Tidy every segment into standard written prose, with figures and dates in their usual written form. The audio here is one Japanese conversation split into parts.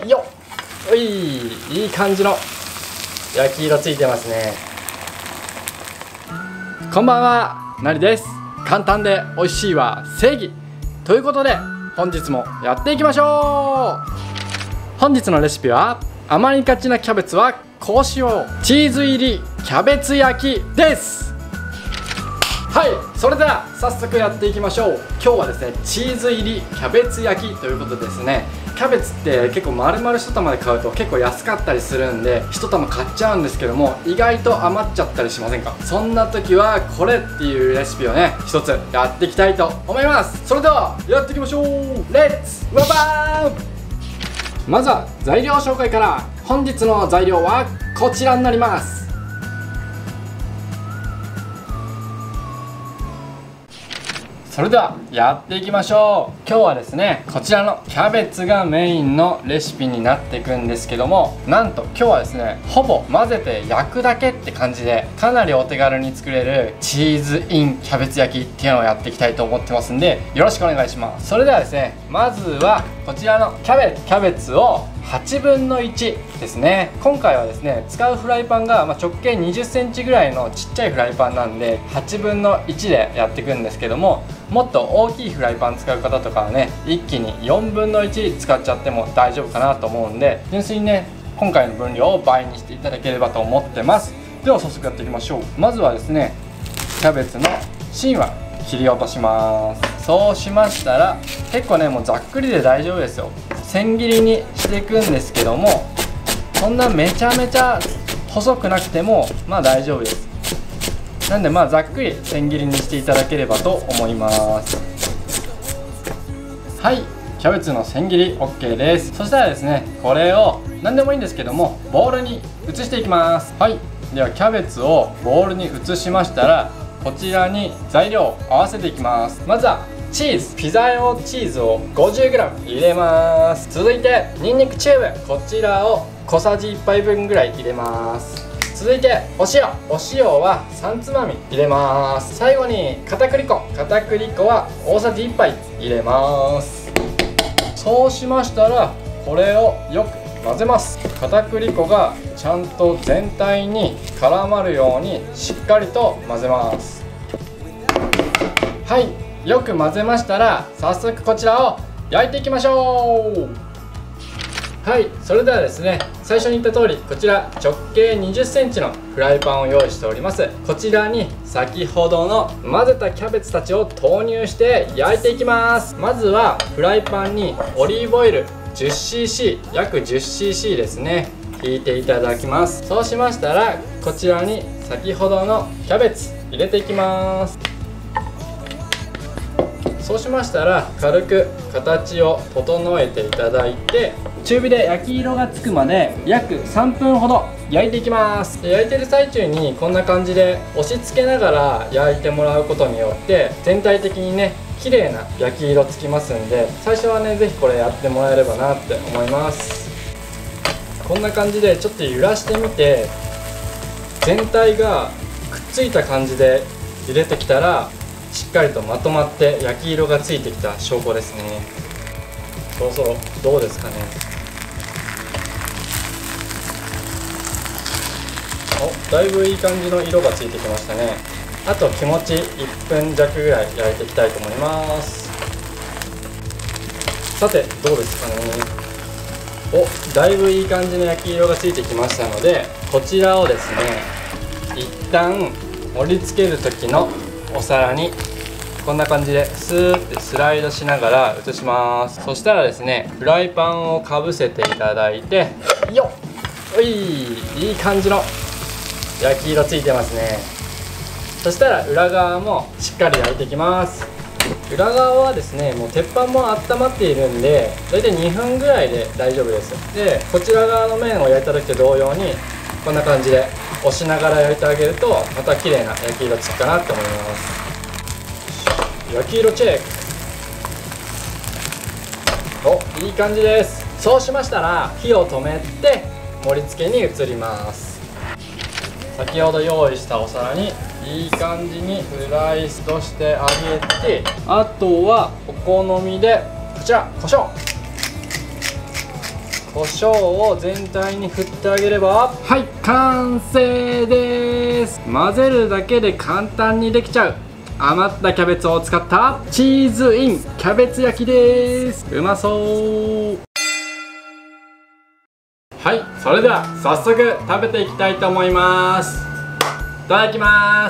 よっ、いい感じの焼き色ついてますね。こんばんは、なりです。簡単で美味しいは正義ということで、本日もやっていきましょう。本日のレシピは、余りがちなキャベツはこうしよう、チーズ入りキャベツ焼きです。はい、それでは早速やっていきましょう。今日はですね、チーズ入りキャベツ焼きということですね。キャベツって結構丸々1玉で買うと結構安かったりするんで、1玉買っちゃうんですけども、意外と余っちゃったりしませんか？そんな時はこれっていうレシピをね、一つやっていきたいと思います。それではやっていきましょう。レッツワバーン。まずは材料紹介から。本日の材料はこちらになります。それではやっていきましょう。今日はですね、こちらのキャベツがメインのレシピになっていくんですけども、なんと今日はですね、ほぼ混ぜて焼くだけって感じで、かなりお手軽に作れるチーズインキャベツ焼きっていうのをやっていきたいと思ってますんで、よろしくお願いします。それではですね、まずはこちらのキャベツを8分の1ですね。今回はですね、使うフライパンが直径20センチぐらいのちっちゃいフライパンなんで、8分の1でやっていくんですけども、もっと大きいフライパン使う方とかはね、一気に4分の1使っちゃっても大丈夫かなと思うんで、純粋にね、今回の分量を倍にしていただければと思ってます。では早速やっていきましょう。まずはですね、キャベツの芯は切り落とします。そうしましたら、結構ね、もうざっくりで大丈夫ですよ。千切りにしていくんですけども、そんなめちゃめちゃ細くなくても大丈夫です。なんでざっくり千切りにしていただければと思います。はい、キャベツの千切り OK です。そしたらですね、これを何でもいいんですけども、ボウルに移していきます。はい、ではキャベツをボウルに移しましたら、こちらに材料を合わせていきます。まずはチーズ、ピザ用チーズを 50g 入れます。続いてニンニクチューブ、こちらを小さじ1杯分ぐらい入れます。続いてお塩は3つまみ入れます。最後に片栗粉は大さじ1杯入れます。そうしましたら、これをよく混ぜます。片栗粉がちゃんと全体に絡まるようにしっかりと混ぜます。はい、よく混ぜましたら、早速こちらを焼いていきましょう。はい、それではですね、最初に言った通り、こちら直径20センチのフライパンを用意しております。こちらに先ほどの混ぜたキャベツたちを投入して焼いていきます。まずはフライパンにオリーブオイル 10cc 約 10cc ですね、引いていただきます。そうしましたら、こちらに先ほどのキャベツ入れていきます。そうしましたら、軽く形を整えていただいて、中火で焼き色がつくまで約3分ほど焼いていきます。で、焼いてる最中にこんな感じで押し付けながら焼いてもらうことによって、全体的にね、綺麗な焼き色つきますんで、最初はね、是非これやってもらえればなって思います。こんな感じでちょっと揺らしてみて、全体がくっついた感じで入れてきたら、しっかりとまとまって焼き色がついてきた証拠ですね。そろそろどうですかね。お、だいぶいい感じの色がついてきましたね。あと気持ち1分弱ぐらい焼いていきたいと思います。さてどうですかね。お、だいぶいい感じの焼き色がついてきましたので、こちらをですね、一旦盛り付ける時のお皿にこんな感じでスーってスライドしながら移します。そしたらですね、フライパンをかぶせていただいて、よっ、いい感じの焼き色ついてますね。そしたら裏側もしっかり焼いていきます。裏側はですね、もう鉄板も温まっているんで、だいたい2分ぐらいで大丈夫です。で、こちら側の面を焼いた時と同様にこんな感じで押しながら焼いてあげると、また綺麗な焼き色つくかなと思います。焼き色チェック。お、いい感じです。そうしましたら火を止めて盛り付けに移ります。先ほど用意したお皿にいい感じにスライスとしてあげて、あとはお好みでこちら胡椒胡椒を全体に振ってあげれば、はい、完成です。混ぜるだけで簡単にできちゃう余ったキャベツを使ったチーズインキャベツ焼きです。うまそう。はい、それでは早速食べていきたいと思います。いただきます。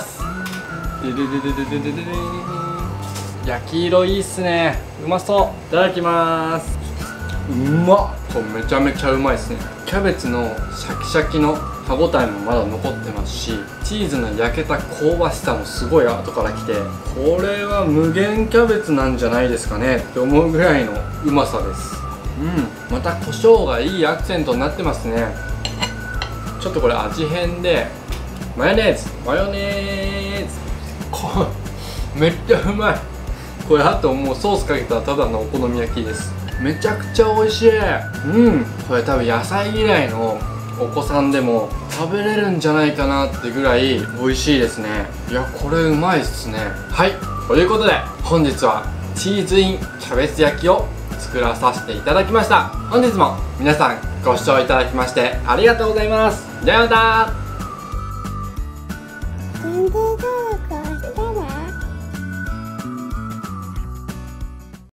焼き色いいっすね。うまそう。いただきます。うまっ。これめちゃめちゃうまいですね。キャベツのシャキシャキの歯ごたえもまだ残ってますし、チーズの焼けた香ばしさもすごい後から来て、これは無限キャベツなんじゃないですかねって思うぐらいのうまさです。また胡椒がいいアクセントになってますね。ちょっとこれ味変でマヨネーズめっちゃうまい。これあともうソースかけたらただのお好み焼きです。めちゃくちゃ美味しい。これ多分野菜嫌いのお子さんでも食べれるんじゃないかなってぐらい美味しいですね。いや、これうまいっすね。はい、ということで本日はチーズインキャベツ焼きを作らさせていただきました。本日も皆さんご視聴いただきましてありがとうございます。ではまた。